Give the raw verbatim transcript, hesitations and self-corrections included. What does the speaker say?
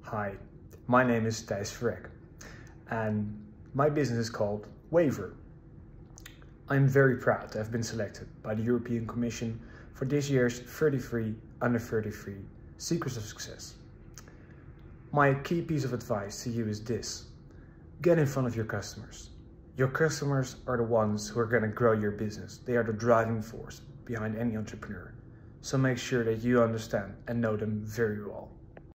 Hi, my name is Thijs Verreck and my business is called Wavyr. I'm very proud to have been selected by the European Commission for this year's thirty-three under thirty-three Secrets of Success. My key piece of advice to you is this: get in front of your customers. Your customers are the ones who are going to grow your business. They are the driving force behind any entrepreneur. So make sure that you understand and know them very well.